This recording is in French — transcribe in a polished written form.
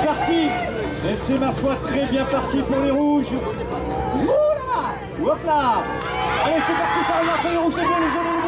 parti. Et c'est ma foi très bien parti pour les rouges. Oula! Hop là! Allez, c'est parti, ça revient pour les rouges, les bleus, les jaunes, les